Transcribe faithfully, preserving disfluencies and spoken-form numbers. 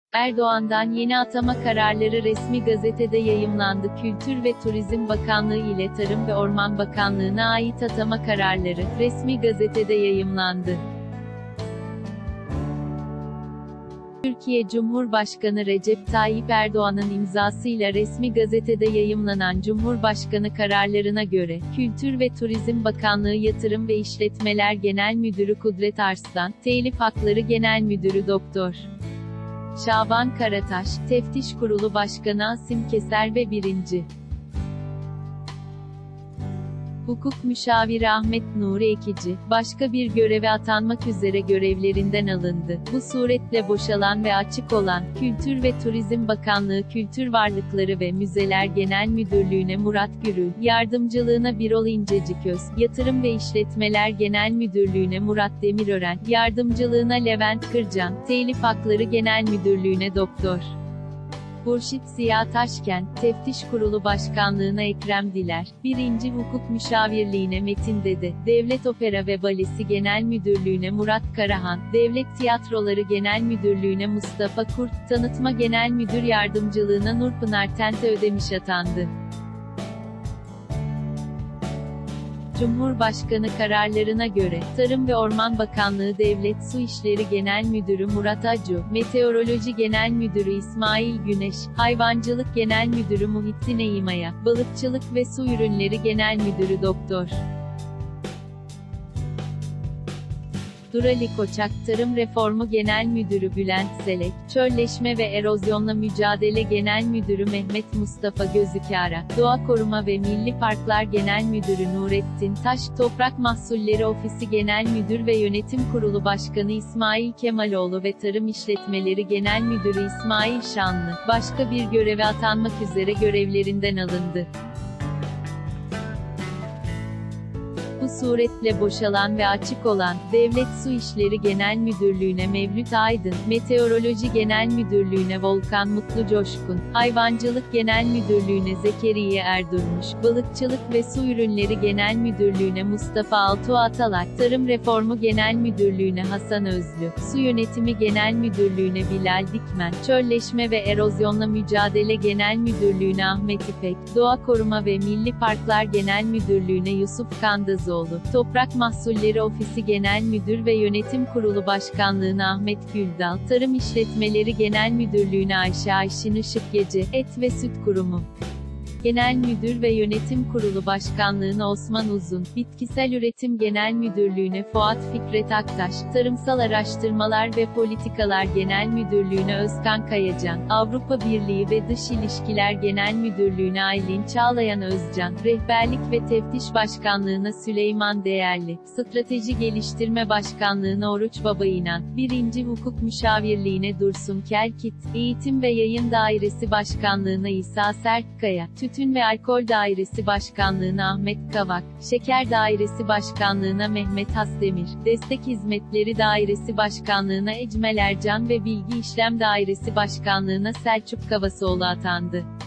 Erdoğan'dan yeni atama kararları resmi gazetede yayımlandı. Kültür ve Turizm Bakanlığı ile Tarım ve Orman Bakanlığı'na ait atama kararları, resmi gazetede yayımlandı. Türkiye Cumhurbaşkanı Recep Tayyip Erdoğan'ın imzasıyla resmi gazetede yayımlanan Cumhurbaşkanı kararlarına göre, Kültür ve Turizm Bakanlığı Yatırım ve İşletmeler Genel Müdürü Kudret Arslan, Telif Hakları Genel Müdürü Doktor Şaban Karataş, Teftiş Kurulu Başkanı Asim Keser ve birinci Hukuk Müşaviri Ahmet Nuri Ekici, başka bir göreve atanmak üzere görevlerinden alındı. Bu suretle boşalan ve açık olan, Kültür ve Turizm Bakanlığı Kültür Varlıkları ve Müzeler Genel Müdürlüğü'ne Murat Gürül, yardımcılığına Birol İnceciköz, Yatırım ve İşletmeler Genel Müdürlüğü'ne Murat Demirören, yardımcılığına Levent Kırcan, Telif Hakları Genel Müdürlüğü'ne Doktor Hurşit Ziya Taşken, Teftiş Kurulu Başkanlığı'na Ekrem Diler, birinci Hukuk Müşavirliğine Metin Dede, Devlet Opera ve Balesi Genel Müdürlüğü'ne Murat Karahan, Devlet Tiyatroları Genel Müdürlüğü'ne Mustafa Kurt, Tanıtma Genel Müdür Yardımcılığına Nurpınar Tente Ödemiş atandı. Cumhurbaşkanı kararlarına göre, Tarım ve Orman Bakanlığı Devlet Su İşleri Genel Müdürü Murat Acu, Meteoroloji Genel Müdürü İsmail Güneş, Hayvancılık Genel Müdürü Muhittin Eğimaya, Balıkçılık ve Su Ürünleri Genel Müdürü Doktor Durali Koçak, Tarım Reformu Genel Müdürü Bülent Selek, Çölleşme ve Erozyonla Mücadele Genel Müdürü Mehmet Mustafa Gözükara, Doğa Koruma ve Milli Parklar Genel Müdürü Nurettin Taş, Toprak Mahsulleri Ofisi Genel Müdür ve Yönetim Kurulu Başkanı İsmail Kemaloğlu ve Tarım İşletmeleri Genel Müdürü İsmail Şanlı, başka bir göreve atanmak üzere görevlerinden alındı. Bu suretle boşalan ve açık olan, Devlet Su İşleri Genel Müdürlüğü'ne Mevlüt Aydın, Meteoroloji Genel Müdürlüğü'ne Volkan Mutlu Coşkun, Hayvancılık Genel Müdürlüğü'ne Zekeriye Erdurmuş, Balıkçılık ve Su Ürünleri Genel Müdürlüğü'ne Mustafa Altuğ Atalay, Tarım Reformu Genel Müdürlüğü'ne Hasan Özlü, Su Yönetimi Genel Müdürlüğü'ne Bilal Dikmen, Çölleşme ve Erozyonla Mücadele Genel Müdürlüğü'ne Ahmet İpek, Doğa Koruma ve Milli Parklar Genel Müdürlüğü'ne Yusuf Kandazoğlu, Toprak Mahsulleri Ofisi Genel Müdür ve Yönetim Kurulu Başkanlığı'na Ahmet Güldal, Tarım İşletmeleri Genel Müdürlüğü'ne Ayşe Ayşin Işıkgeci, Et ve Süt Kurumu Genel Müdür ve Yönetim Kurulu Başkanlığı'na Osman Uzun, Bitkisel Üretim Genel Müdürlüğü'ne Fuat Fikret Aktaş, Tarımsal Araştırmalar ve Politikalar Genel Müdürlüğü'ne Özkan Kayacan, Avrupa Birliği ve Dış İlişkiler Genel Müdürlüğü'ne Aylin Çağlayan Özcan, Rehberlik ve Teftiş Başkanlığı'na Süleyman Değerli, Strateji Geliştirme Başkanlığı'na Oruç Babayınan, birinci Hukuk Müşavirliğine Dursun Kelkit, Eğitim ve Yayın Dairesi Başkanlığı'na İsa Sertkaya, Tütün ve Alkol Dairesi Başkanlığı'na Ahmet Kavak, Şeker Dairesi Başkanlığı'na Mehmet Hasdemir, Destek Hizmetleri Dairesi Başkanlığı'na Ecmel Ercan ve Bilgi İşlem Dairesi Başkanlığı'na Selçuk Kavasoğlu atandı.